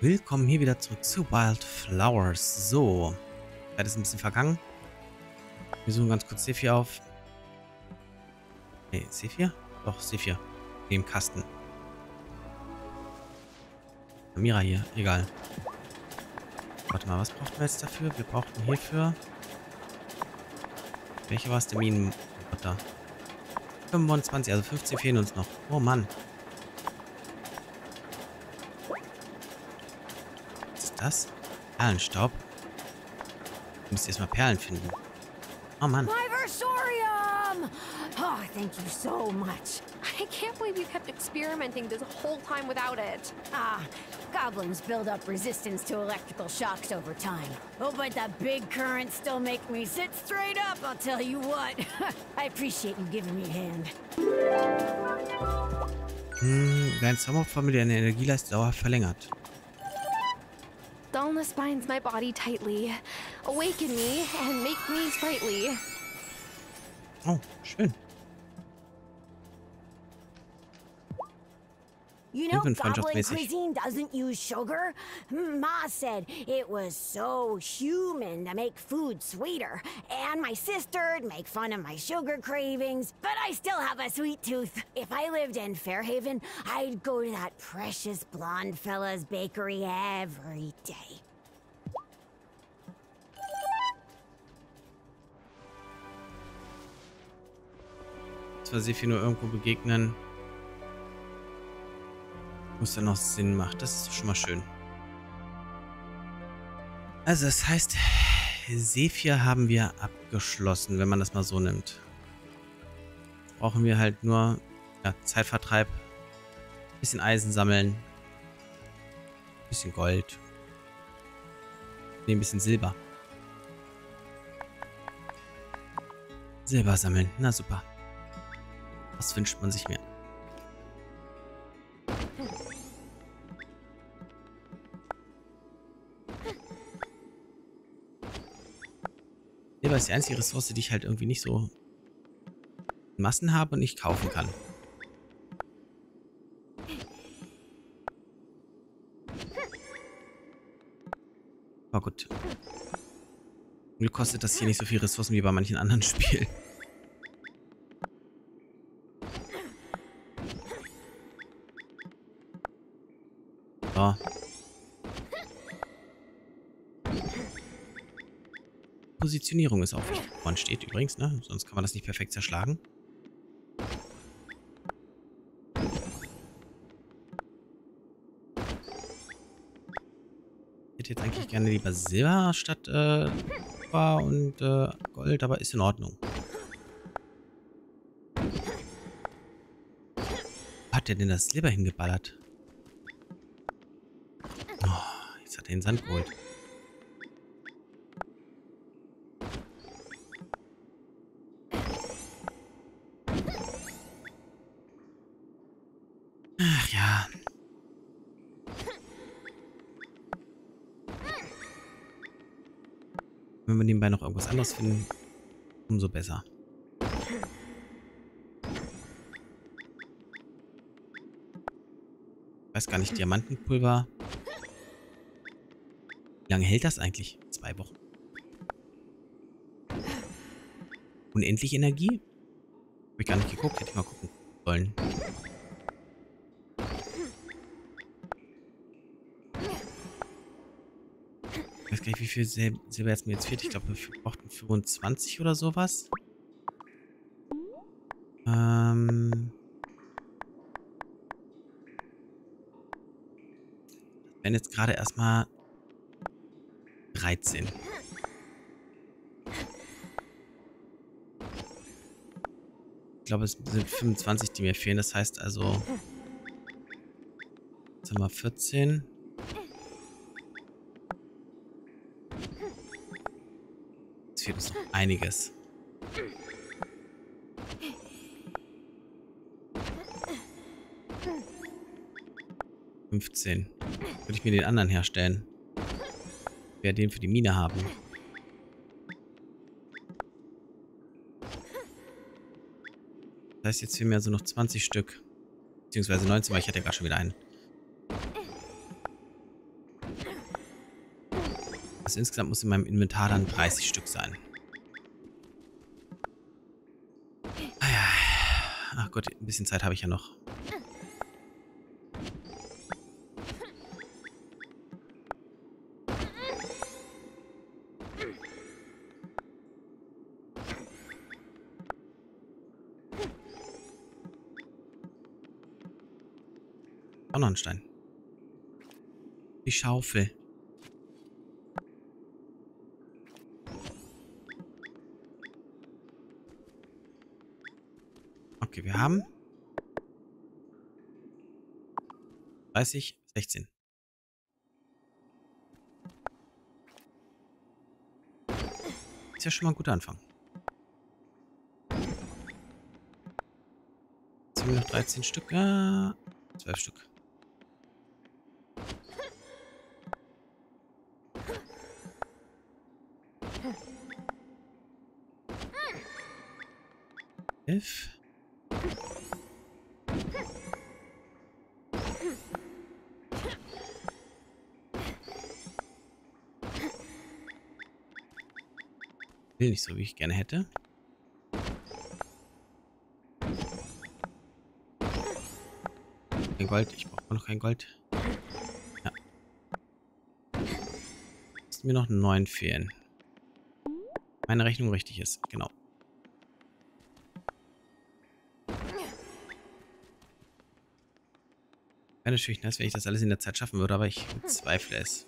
Willkommen hier wieder zurück zu Wildflowers. So, Zeit ist ein bisschen vergangen. Wir suchen ganz kurz Sephir auf. Nee, Sephir? Doch, Sephir. Im Kasten. Mira hier, egal. Warte mal, was brauchen wir jetzt dafür? Wir brauchten hierfür... Welche war es? Der Minenroboter. 25, also 15 fehlen uns noch. Oh Mann. Was ist das? Perlenstaub. Ich muss erstmal Perlen finden. Oh Mann. Viversorium! Oh, thank you so much. I can't believe you kept experimenting this whole time without it. Goblins build up resistance to electrical shocks over time. Oh, but the big currents still make me sit straight up, I'll tell you what. I appreciate you giving me a hand. Dein Zauberformel deine Energieleiste dauerhaft verlängert. Dullness binds my body tightly. Awaken me and make me sprightly. Oh, schön. You know, goblin cuisine doesn't use sugar. Ma said it was so human to make food sweeter. And my sister'd make fun of my sugar cravings. But I still have a sweet tooth. If I lived in Fairhaven, I'd go to that precious blonde fella's bakery every day. Zwar Sephir nur irgendwo begegnen. Muss dann noch Sinn machen. Das ist doch schon mal schön. Also das heißt, Sephir haben wir abgeschlossen, wenn man das mal so nimmt. Brauchen wir halt nur Zeitvertreib, bisschen Eisen sammeln, bisschen Gold, ein bisschen Silber. Silber sammeln, na super. Was wünscht man sich mehr? Silber ist die einzige Ressource, die ich halt irgendwie nicht so in Massen habe und nicht kaufen kann. Aber gut. Mir kostet das hier nicht so viel Ressourcen wie bei manchen anderen Spielen. So. Positionierung ist auch wichtig, wo man steht übrigens, ne? Sonst kann man das nicht perfekt zerschlagen. Ich hätte jetzt eigentlich gerne lieber Silber statt Kupfer und Gold, aber ist in Ordnung. Wo hat der denn das Silber hingeballert? Oh, jetzt hat er den Sand geholt. Ach ja. Wenn wir nebenbei noch irgendwas anderes finden, umso besser. Ich weiß gar nicht, Diamantenpulver. Wie lange hält das eigentlich? 2 Wochen. Unendlich Energie? Habe ich gar nicht geguckt, hätte ich mal gucken sollen. Ich weiß gar nicht, wie viel Silber jetzt mir jetzt fehlt. Ich glaube, wir brauchten 25 oder sowas. Wären jetzt gerade erstmal 13. Ich glaube, es sind 25, die mir fehlen. Das heißt also... Jetzt haben wir 14. Jetzt fehlt uns noch einiges. $15. Würde ich mir den anderen herstellen. Ich werde den für die Mine haben. Das heißt, jetzt fehlen mir also noch 20 Stück. Beziehungsweise 19, weil ich hatte ja gerade schon wieder einen. Also insgesamt muss in meinem Inventar dann 30 Stück sein. Ah ja. Ach Gott, ein bisschen Zeit habe ich ja noch. Auch noch ein Stein. Die Schaufel. Okay, wir haben 30, 16. Ist ja schon mal ein guter Anfang. Jetzt haben wir noch 13 Stück. 12 Stück. Elf. Will nicht so, wie ich gerne hätte. Kein Gold. Ich brauche noch kein Gold. Ja. Müssen mir noch 9 fehlen. Meine Rechnung richtig ist. Genau. Wäre natürlich nice, wenn ich das alles in der Zeit schaffen würde, aber ich bezweifle es.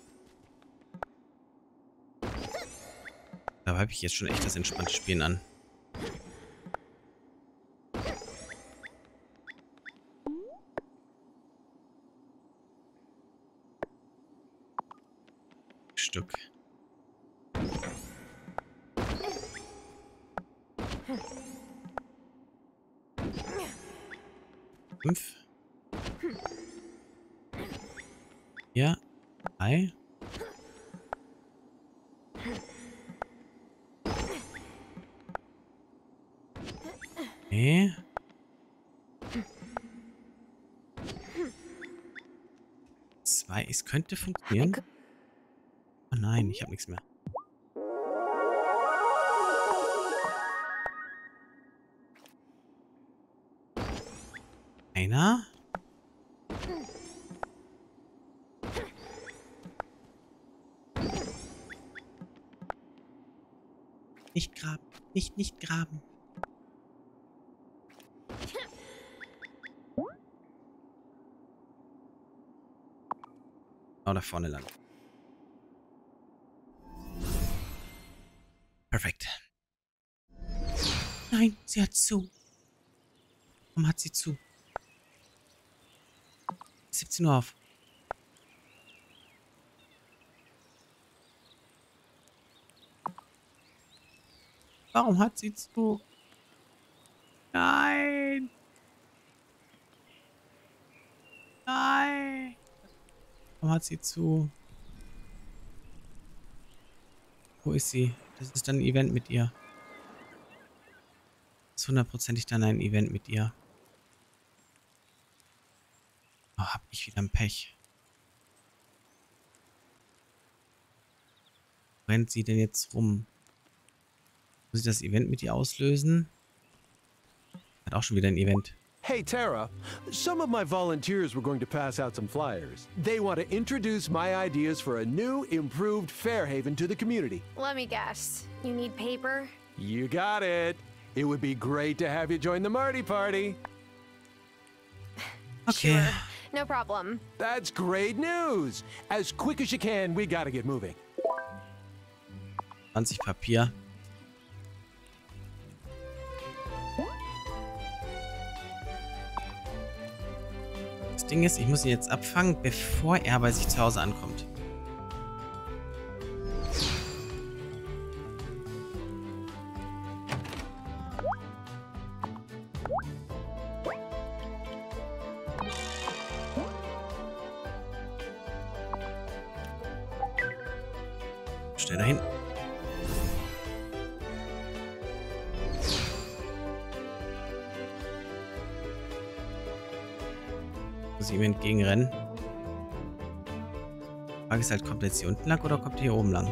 Da habe ich jetzt schon echt das entspannte Spielen an. Stück. Fünf. Ja. 3. Okay. 2. Es könnte funktionieren. Oh nein, ich habe nichts mehr. Einer. Nicht graben. Nicht graben. Oh, da vorne lang. Perfekt. Nein, sie hat zu. Warum hat sie zu? 17 Uhr auf. Warum hat sie zu? Nein. Nein. Warum hat sie zu? Wo ist sie? Das ist dann ein Event mit ihr. Das ist hundertprozentig dann ein Event mit ihr. Oh, hab ich wieder ein Pech. Wo rennt sie denn jetzt rum? Muss ich das Event mit ihr auslösen? Hat auch schon wieder ein Event. Hey, Tara. Some of my volunteers were going to pass out some flyers. They want to introduce my ideas for a new, improved Fairhaven to the community. Let me guess. You need paper? You got it. It would be great to have you join the Marty party. Okay. Sure. No problem. That's great news. As quick as you can, we gotta get moving. 20 Papier. Das Ding ist, ich muss ihn jetzt abfangen, bevor er bei sich zu Hause ankommt. Schnell dahin. Muss ich ihm entgegenrennen. Die Frage ist halt, kommt er jetzt hier unten lang oder kommt er hier oben lang?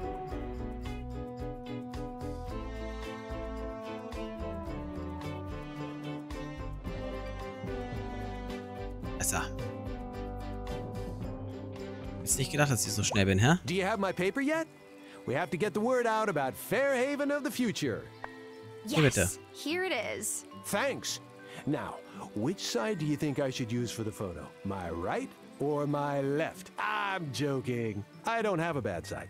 Besser. Hättest nicht gedacht, dass ich so schnell bin, hä? Do you have my paper yet? We have to get the word out about Fairhaven of the future. Hier bitte. Yes, here it is. Thanks. Now, which side do you think I should use for the photo? My right or my left? I'm joking. I don't have a bad side.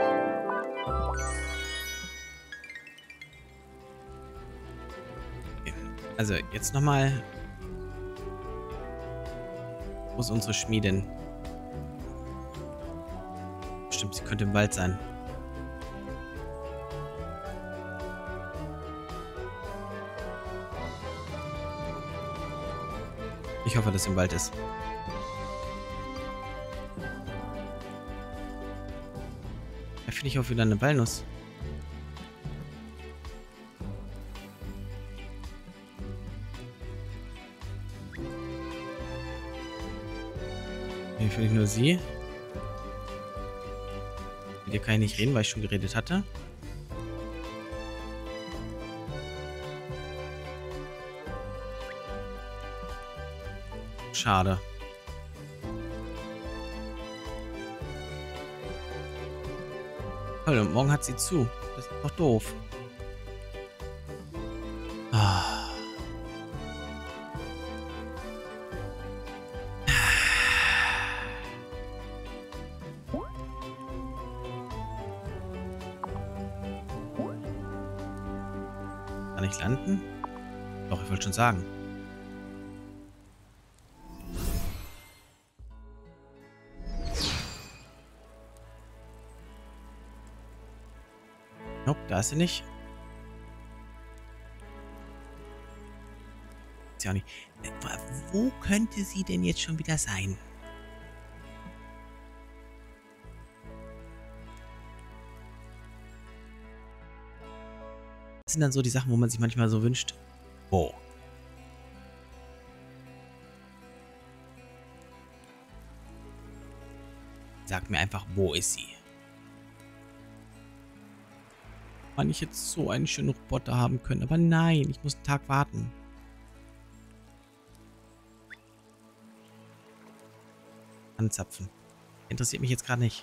Okay. Also, jetzt nochmal. Wo ist unsere Schmiedin? Stimmt, sie könnte im Wald sein. Ich hoffe, dass sie im Wald ist. Da finde ich auch wieder eine Walnuss. Hier finde ich nur sie. Mit ihr kann ich nicht reden, weil ich schon geredet hatte. Schade. Toll, und morgen hat sie zu. Das ist doch doof. Ah. Kann ich landen? Doch, ich wollte schon sagen. Nope, da ist sie nicht. Ist ja auch nicht. Wo könnte sie denn jetzt schon wieder sein? Das sind dann so die Sachen, wo man sich manchmal so wünscht. Wo? Sag mir einfach, wo ist sie? Wann ich jetzt so einen schönen Roboter haben können. Aber nein, ich muss einen Tag warten. Anzapfen. Interessiert mich jetzt gerade nicht.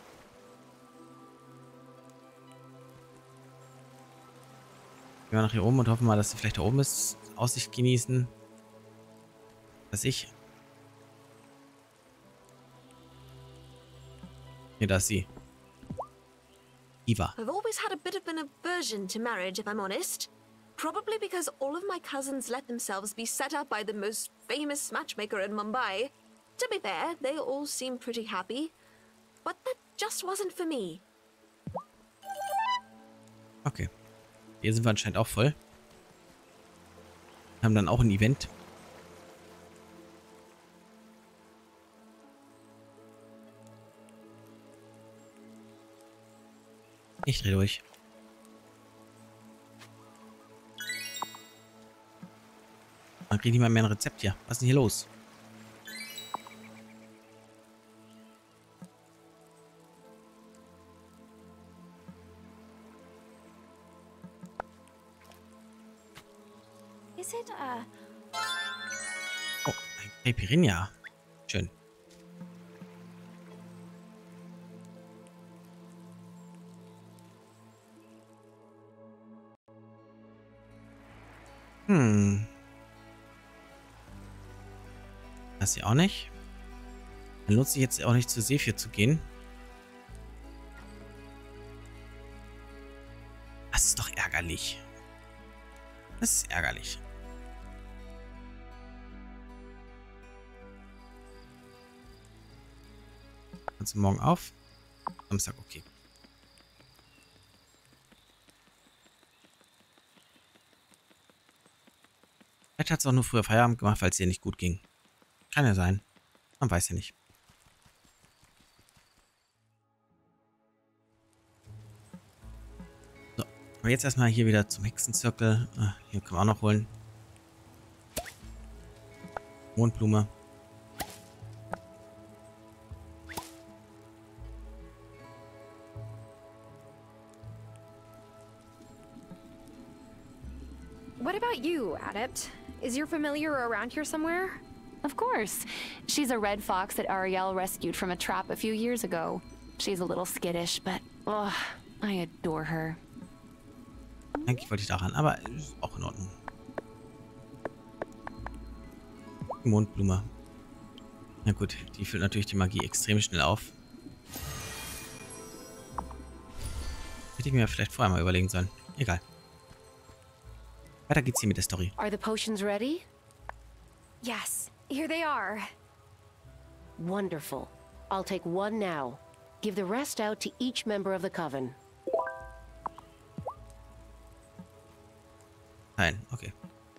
Gehen wir nach hier oben und hoffen mal, dass sie vielleicht da oben ist. Aussicht genießen. Dass ich. Hier, da ist sie. Eva. I've always had a bit of an aversion to marriage, if I'm honest. Probably because all of my cousins let themselves be set up by the most famous matchmaker in Mumbai. To be fair, they all seem pretty happy. But that just wasn't for me. Okay. Hier sind wir anscheinend auch voll. Haben dann auch ein Event. Ich dreh durch. Man kriegt nicht mal mehr ein Rezept hier. Was ist denn hier los? Is it, Oh, ein Caipirinha. Schön. Das hier auch nicht. Dann lohnt sich jetzt auch nicht zu Zephyr zu gehen. Das ist doch ärgerlich. Das ist ärgerlich. Kannst du morgen auf? Samstag, okay. Vielleicht hat es auch nur früher Feierabend gemacht, weil es ihr nicht gut ging. Kann ja sein. Man weiß ja nicht. So, aber jetzt erstmal hier wieder zum Hexenzirkel. Hier können wir auch noch holen. Mondblume. What about you, Adept? Is your familiar around here somewhere? Of course. She's a red fox that Ariel rescued from a trap a few years ago. She's a little skittish, but I adore her. Eigentlich wollte ich daran, aber ist auch in Ordnung. Mondblume. Na gut, die füllt natürlich die Magie extrem schnell auf. Hätte ich mir vielleicht vorher mal überlegen sollen. Egal. Weiter geht's hier mit der Story. Are the potions ready? Yes, here they are. Wonderful. I'll take one now. Give the rest out to each member of the coven. Nein, okay.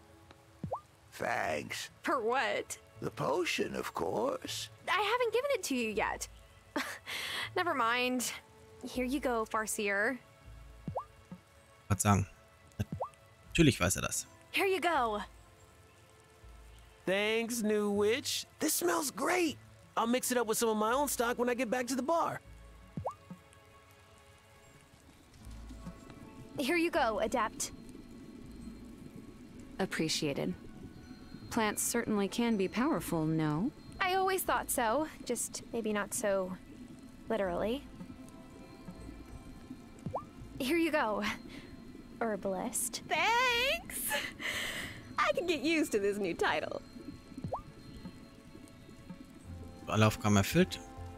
Thanks. For what? The potion, of course. I haven't given it to you yet. Never mind. Here you go, Farseer. Was sagen? Natürlich weiß er das. Here you go. Thanks, new witch. This smells great. I'll mix it up with some of my own stock when I get back to the bar. Here you go, Adept. Appreciated. Plants certainly can be powerful, no? I always thought so, just maybe not so literally. Here you go, Herbalist. Thanks! I can get used to this new title. Alle Aufgaben erfüllt.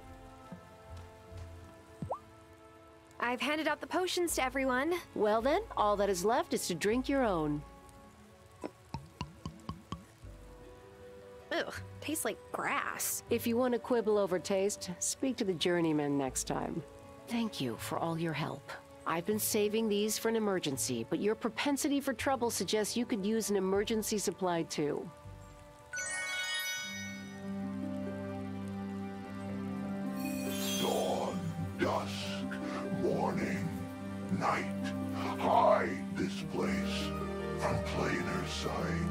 I've handed out the potions to everyone. Well then, all that is left is to drink your own. Ugh, tastes like grass. If you want to quibble over taste, speak to the journeyman next time. Thank you for all your help. I've been saving these for an emergency, but your propensity for trouble suggests you could use an emergency supply too. Dawn, dusk, morning, night. Hide this place from plainer sight.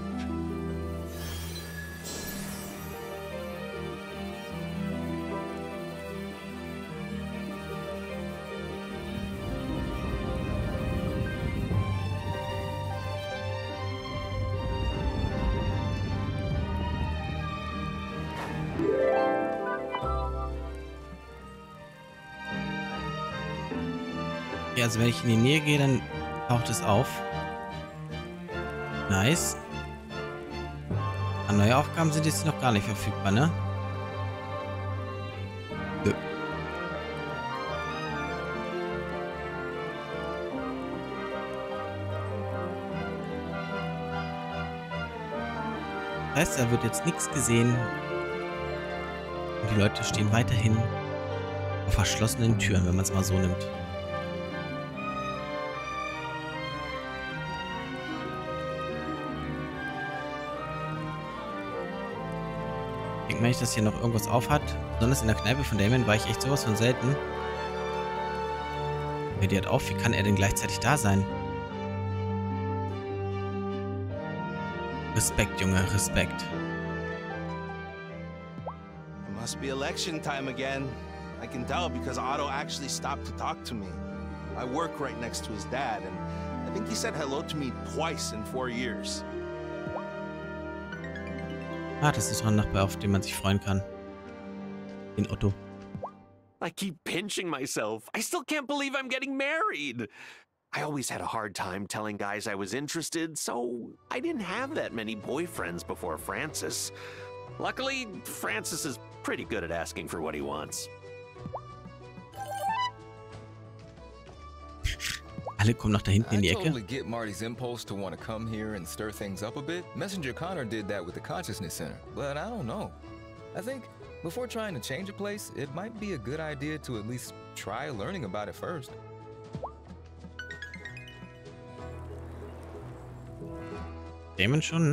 Ja, also wenn ich in die Nähe gehe, dann taucht es auf. Nice. Neue Aufgaben sind jetzt noch gar nicht verfügbar, ne? Nö. Das heißt, da wird jetzt nichts gesehen. Und die Leute stehen weiterhin auf verschlossenen Türen, wenn man es mal so nimmt. Wenn ich das hier noch irgendwas auf hat, besonders in der Kneipe von Damien war ich echt sowas von selten. Wer die hat auf, wie kann er denn gleichzeitig da sein? Respekt, Junge, Respekt. It must be election time again. I can tell because Otto actually stopped to talk to me. I work right next to his dad, and I think he said hello to me twice in 4 years. Ah, das ist doch ein Nachbar, auf den man sich freuen kann. Den Otto. I keep pinching myself. I still can't believe I'm getting married. I always had a hard time telling guys I was interested, so I didn't have that many boyfriends before Francis. Luckily, Francis is pretty good at asking for what he wants. Alle kommen nach da hinten in die I Ecke. totally get Marty's impulse to want to come here and stir things up a bit. Messenger Connor did that with the Consciousness Center, but I don't know. I think before trying to change a place, it might be a good idea to at least try learning about it first. Damon schon.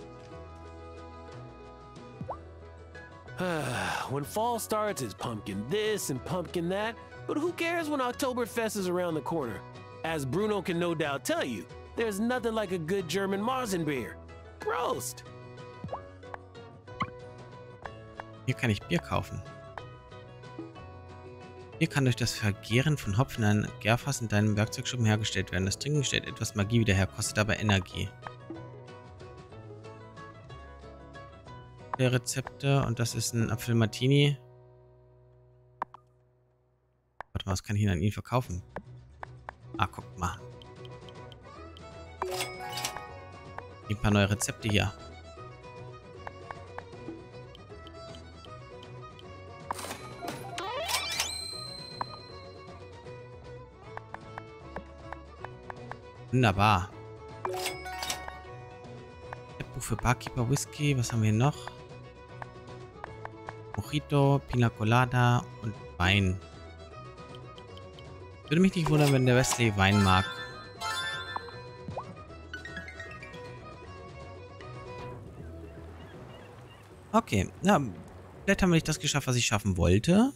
When fall starts, it's pumpkin this and pumpkin that, but who cares when Oktoberfest is around the corner? As Bruno can no doubt tell you, there's nothing like a good German Marzenbier. Prost! Hier kann ich Bier kaufen. Bier kann durch das Vergären von Hopfen in einem Gärfass in deinem Werkzeugschuppen hergestellt werden. Das Trinken stellt etwas Magie wieder her, kostet aber Energie. Rezepte und das ist ein Apfel Martini. Warte mal, was kann ich denn an ihn verkaufen? Ah, guckt mal. Ein paar neue Rezepte hier. Wunderbar. Buch für Barkeeper Whisky. Was haben wir noch? Mojito, Pina Colada und Wein. Würde mich nicht wundern, wenn der Wesley Wein mag. Okay, ja, vielleicht haben wir nicht das geschafft, was ich schaffen wollte.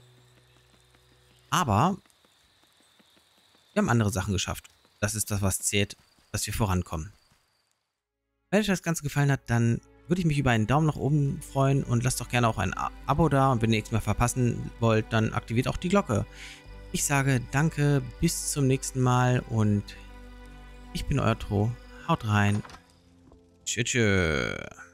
Aber wir haben andere Sachen geschafft. Das ist das, was zählt, dass wir vorankommen. Wenn euch das Ganze gefallen hat, dann würde ich mich über einen Daumen nach oben freuen und lasst doch gerne auch ein Abo da. Und wenn ihr nichts mehr verpassen wollt, dann aktiviert auch die Glocke. Ich sage danke, bis zum nächsten Mal und ich bin euer Tro. Haut rein. Tschüss.